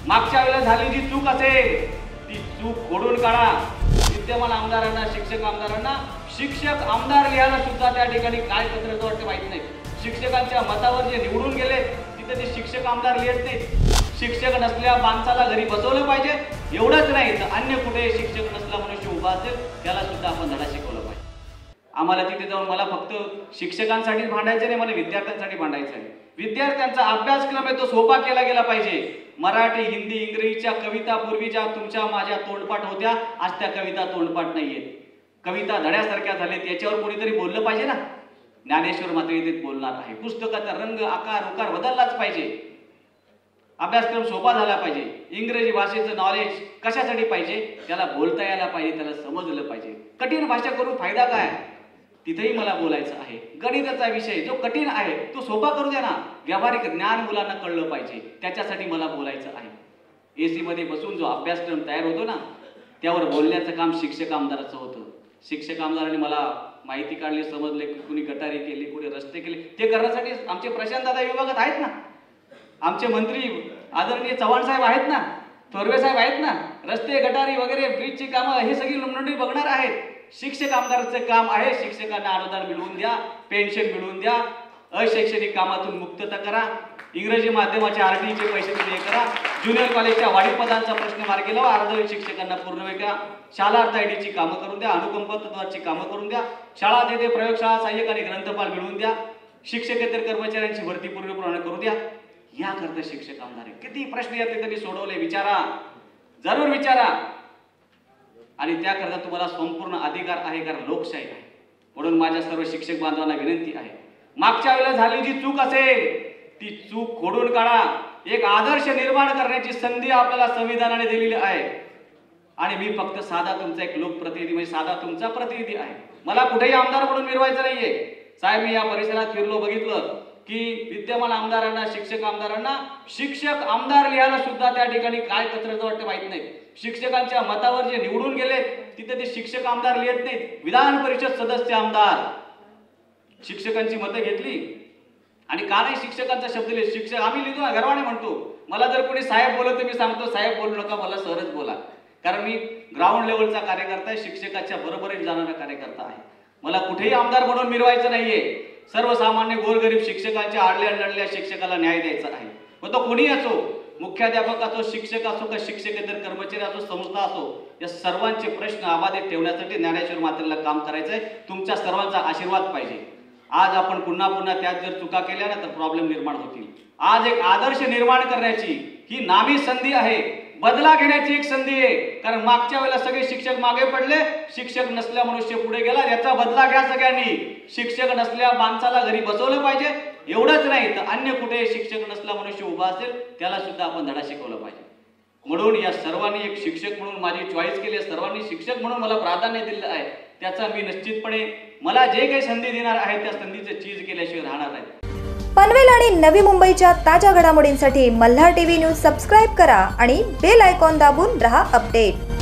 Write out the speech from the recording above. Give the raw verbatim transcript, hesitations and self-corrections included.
मागच्या वेळेला झाली जी चूक असेल ती चूक खोडून काढा। विद्यमान आमदारांना, शिक्षक आमदारांना शिक्षक आमदार लिहायला सुद्धा त्या ठिकाणी काय पत्रक वाटते माहित नाही। शिक्षकांच्या मतावर जे निवडून गेले तिथे ते शिक्षक आमदार लिहित नाहीत। शिक्षक नसल्या माणसाला घरी बसवलं पाहिजे, एवढंच नाही तर अन्य कुठे शिक्षक नसला मनुष्य उभा असेल त्याला सुद्धा आपण धडा शिकवला पाहिजे। आम्हाला तिथे जाऊन मला फक्त शिक्षकांसाठी भांडायचं नाही, मला विद्यार्थ्यांसाठी भांडायचं आहे। विद्यार्थ्यांचा अभ्यासक्रम आहे तो सोपा केला गेला पाहिजे। मराठी, हिंदी, इंग्रजीच्या कविता पूर्वी ज्या तुमच्या माझ्या तोंडपाठ होत्या, आज त्या कविता तोंडपाठ नाहीयेत। कविता धड्यासारख्या झालेत, याच्यावर कोणीतरी बोललं पाहिजे ना। ज्ञानेश्वर मात्र इथे बोलणार आहे। पुस्तकाचा रंग, आकार, उकार बदललाच पाहिजे। अभ्यासक्रम सोपा झाला पाहिजे। इंग्रजी भाषेचं नॉलेज कशासाठी पाहिजे? त्याला बोलता यायला पाहिजे, त्याला समजलं पाहिजे। कठीण भाषा करून फायदा काय? तिथेही मला बोलायचं आहे। गणिताचा विषय जो कठीण आहे तो सोपा करू द्या ना। व्यावहारिक ज्ञान मुलांना कळलं पाहिजे, त्याच्यासाठी मला बोलायचं आहे। एसी मध्ये बसून जो अभ्यासक्रम तयार होतो ना, त्यावर बोलण्याचं काम शिक्षक आमदाराचं होतं। शिक्षक आमदारांनी मला माहिती काढली, समजले, कुणी गटारी केली, कुणी रस्ते केले, ते करण्यासाठी आमचे प्रशांत दादा विभागात आहेत ना। आमचे मंत्री आदरणीय चव्हाण साहेब आहेत ना, थोरवे साहेब आहेत ना। रस्ते, गटारी वगैरे, ब्रिजची कामं हे सगळी मंडळी बघणार आहेत। शिक्षक आमदाराचं काम आहे शिक्षकांना अनुदान मिळवून द्या, पेन्शन मिळवून द्या, अशैक्षणिक कामातून मुक्तता करा, इंग्रजी माध्यमाच्या आरटीचे पैसे तुम्ही करा, ज्युनियर कॉलेजच्या वाढीव पदांचा प्रश्न मार्गी लावा, अर्धवेळ शिक्षकांना पूर्ण करा, शाळा अर्थ आयडीची कामं करून द्या, अनुकंप तत्वाची कामं करून द्या, शाळा तेथे प्रयोगशाळा सहाय्यक आणि ग्रंथपाल मिळवून द्या, शिक्षकेतर कर्मचाऱ्यांची भरती पूर्णपणे करून द्या। याकरता शिक्षक आमदार आहे। किती प्रश्न येते त्यांनी सोडवले, विचारा, जरूर विचारा। आणि त्याकरता तुम्हाला संपूर्ण अधिकार आहे, कारण लोकशाही आहे। म्हणून माझ्या सर्व शिक्षक बांधवांना विनंती आहे, मागच्या वेळेला झाली जी चूक असेल ती चूक खोडून काढा। एक आदर्श निर्माण करण्याची संधी आपल्याला संविधानाने दिलेली आहे। आणि मी फक्त साधा तुमचा एक लोकप्रतिनिधी, म्हणजे साधा तुमचा प्रतिनिधी आहे। मला कुठेही आमदार म्हणून मिरवायचं नाहीये। साहेब, मी या परिसरात फिरलो, बघितलं की विद्यमान आमदारांना, शिक्षक आमदारांना शिक्षक आमदार लिहायला सुद्धा त्या ठिकाणी काय कचऱ्याचं वाटतं माहित नाही। शिक्षकांच्या मतावर जे निवडून गेले तिथे ते शिक्षक आमदार लिहित नाहीत, विधान परिषद सदस्य आमदार। शिक्षकांची मतं घेतली आणि का नाही शिक्षकांचा शब्द लिहित? शिक्षक आम्ही लिहितो ना, गर्वाने म्हणतो। मला जर कोणी साहेब बोलत तर मी सांगतो, साहेब बोलू नका, मला सरच बोला, कारण मी ग्राउंड लेवलचा कार्यकर्ता आहे, शिक्षकाच्या बरोबरीने जाणारा कार्यकर्ता आहे। मला कुठेही आमदार म्हणून मिरवायचं नाहीये। सर्वसामान्य गोरगरीब शिक्षकांच्या आडल्या लढल्या शिक्षकाला न्याय द्यायचा आहे। मग तो कोणी असो, मुख्याध्यापक असो, शिक्षक असो, का शिक्षकेतर कर्मचारी असो, संस्था असो, या सर्वांचे प्रश्न आबाधित ठेवण्यासाठी ज्ञानेश्वर मात्रेला काम करायचं आहे। तुमच्या सर्वांचा आशीर्वाद पाहिजे। आज आपण पुन्हा पुन्हा त्यात जर चुका केल्या ना तर प्रॉब्लेम निर्माण होतील। आज एक आदर्श निर्माण करण्याची ही नामी संधी आहे, बदला घेण्याची एक संधी आहे। कारण मागच्या वेळेला सगळे शिक्षक मागे पडले, शिक्षक नसल्या मनुष्य पुढे गेला, याचा बदला घ्या सगळ्यांनी। शिक्षक नसल्या माणसाला घरी बसवलं पाहिजे, एवढंच नाही तर अन्य कुठे शिक्षक नसला मनुष्य उभा असेल त्याला सुद्धा आपण धडा शिकवला पाहिजे। म्हणून या सर्वांनी एक शिक्षक म्हणून माझी चॉईस केली, सर्वांनी शिक्षक म्हणून मला प्राधान्य दिलेलं आहे। त्याचा मी निश्चितपणे मला जे काही संधी देणार आहे त्या संधीचे चीज केल्याशिवाय राहणार नाही। पनवेल आणि नवी मुंबईच्या ताज्या घडामोडींसाठी मल्हार टीव्ही न्यूज सबस्क्राईब करा आणि बेल आयकॉन दाबून रहा अपडेट।